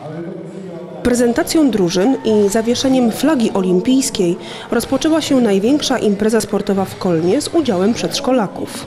Prezentacją drużyn i zawieszeniem flagi olimpijskiej rozpoczęła się największa impreza sportowa w Kolnie z udziałem przedszkolaków.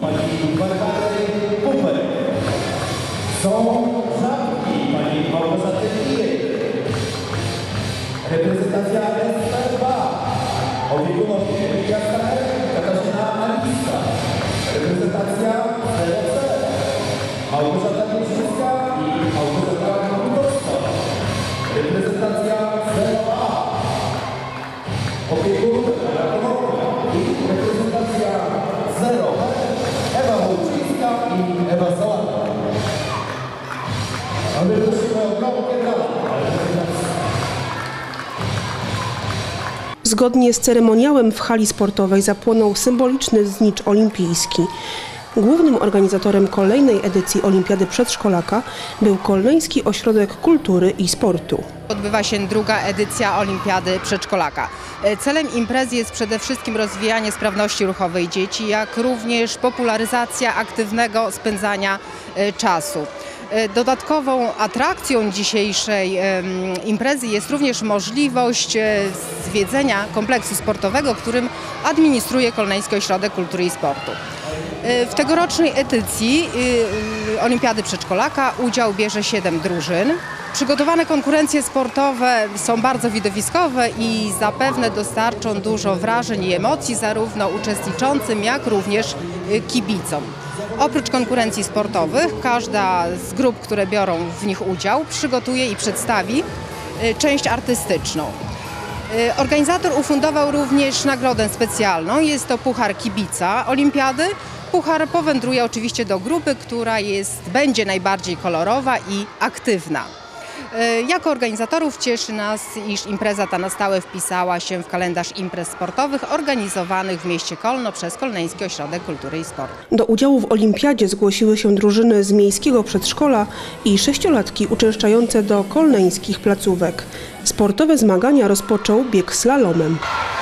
Reprezentacja SPB, opiekunowie Katarzyna Aliska, reprezentacja CLC, Małgorzata Mieszczyńska i Małgorzata Budowska, reprezentacja CLA, opiekun i reprezentacja 0, Ewa Wojcińska i Ewa Salata. A my prosimy o kropkę dalej. Zgodnie z ceremoniałem w hali sportowej zapłonął symboliczny znicz olimpijski. Głównym organizatorem kolejnej edycji Olimpiady Przedszkolaka był Kolneński Ośrodek Kultury i Sportu. Odbywa się druga edycja Olimpiady Przedszkolaka. Celem imprezy jest przede wszystkim rozwijanie sprawności ruchowej dzieci, jak również popularyzacja aktywnego spędzania czasu. Dodatkową atrakcją dzisiejszej imprezy jest również możliwość zwiedzenia kompleksu sportowego, którym administruje Kolneński Ośrodek Kultury i Sportu. W tegorocznej edycji Olimpiady Przedszkolaka udział bierze 7 drużyn. Przygotowane konkurencje sportowe są bardzo widowiskowe i zapewne dostarczą dużo wrażeń i emocji zarówno uczestniczącym, jak również kibicom. Oprócz konkurencji sportowych, każda z grup, które biorą w nich udział, przygotuje i przedstawi część artystyczną. Organizator ufundował również nagrodę specjalną, jest to Puchar Kibica Olimpiady. Puchar powędruje oczywiście do grupy, która będzie najbardziej kolorowa i aktywna. Jako organizatorów cieszy nas, iż impreza ta na stałe wpisała się w kalendarz imprez sportowych organizowanych w mieście Kolno przez Kolneński Ośrodek Kultury i Sportu. Do udziału w olimpiadzie zgłosiły się drużyny z miejskiego przedszkola i 6-latki uczęszczające do kolneńskich placówek. Sportowe zmagania rozpoczął bieg slalomem.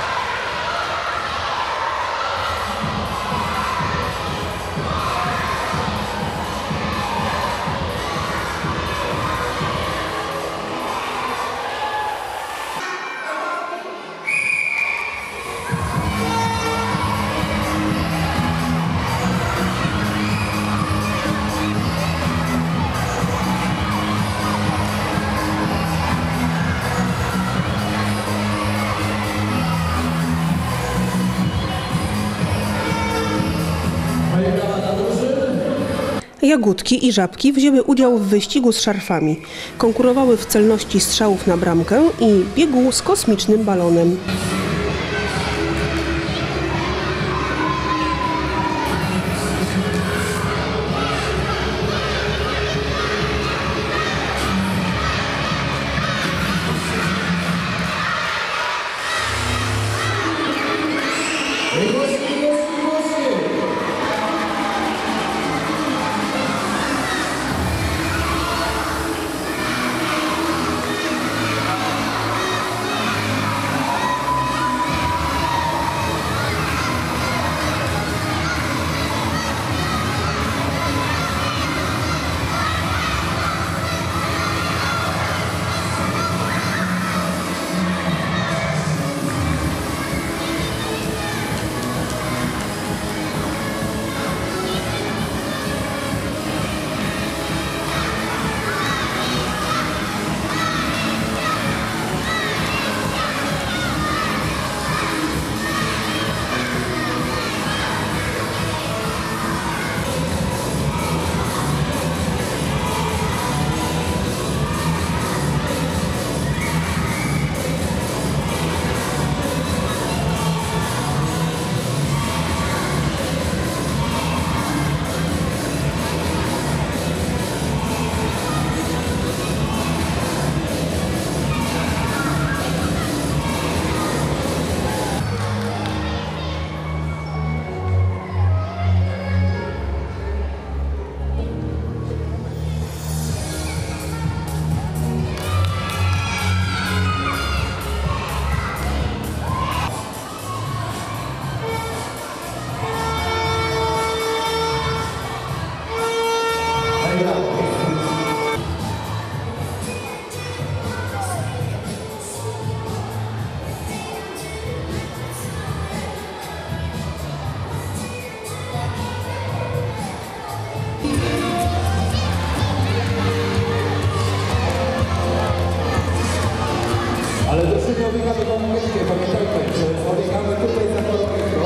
Jagódki i Żabki wzięły udział w wyścigu z szarfami. Konkurowały w celności strzałów na bramkę i biegu z kosmicznym balonem. dobiegamy do momentu, pamiętajmy, że dobiegamy tutaj za kolorowego.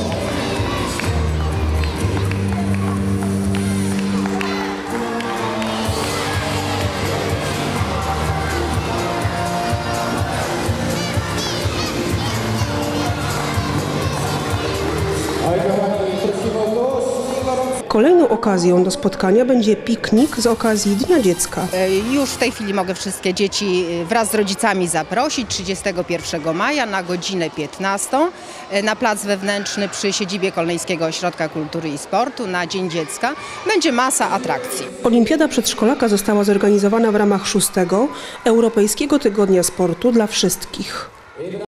Kolejną okazją do spotkania będzie piknik z okazji Dnia Dziecka. Już w tej chwili mogę wszystkie dzieci wraz z rodzicami zaprosić 31 maja na godzinę 15 na plac wewnętrzny przy siedzibie Kolneńskiego Ośrodka Kultury i Sportu na Dzień Dziecka. Będzie masa atrakcji. Olimpiada Przedszkolaka została zorganizowana w ramach 6. Europejskiego Tygodnia Sportu dla Wszystkich.